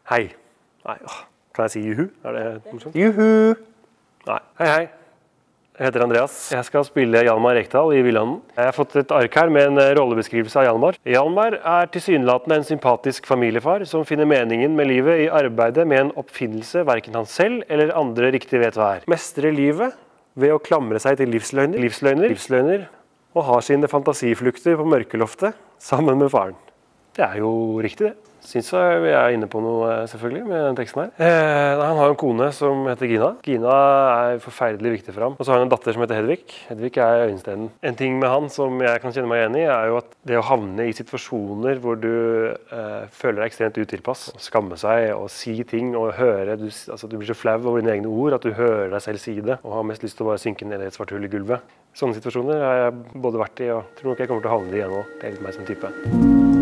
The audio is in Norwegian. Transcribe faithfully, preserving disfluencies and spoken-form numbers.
Hei. Nei, åh, kan jeg si juhu? Er det morsomt? Juhu! Nei, hei hei. Jeg heter Andreas. Jeg skal spille Hjalmar Rekdal i Villanden. Jeg har fått et ark her med en rollebeskrivelse av Hjalmar. Hjalmar er tilsynelatende en sympatisk familiefar som finner meningen med livet i arbeidet med en oppfinnelse hverken han selv eller andre riktig vet hva er. Mestrer livet ved å klamre seg til livsløgner, livsløgner, livsløgner og har sine fantasiflukter på mørkeloftet sammen med faren. Det er jo riktig det. Synes jeg er inne på noe selvfølgelig med den teksten her. Eh, han har en kone som heter Gina. Gina er forferdelig viktig for ham. Og så har han en datter som heter Hedvig. Hedvig er øyenstenen. En ting med han som jeg kan kjenne meg igjen i er jo at det å havne i situasjoner hvor du eh, føler deg ekstremt utilpass, og skamme seg og si ting og høre, du, altså, du blir så flau over dine egne ord at du hører deg selv si det og har mest lyst til å bare synke ned i et svart hull i gulvet. Sånne situasjoner har jeg både vært i og tror nok jeg kommer til å havne i igjen nå. Det er litt meg som type.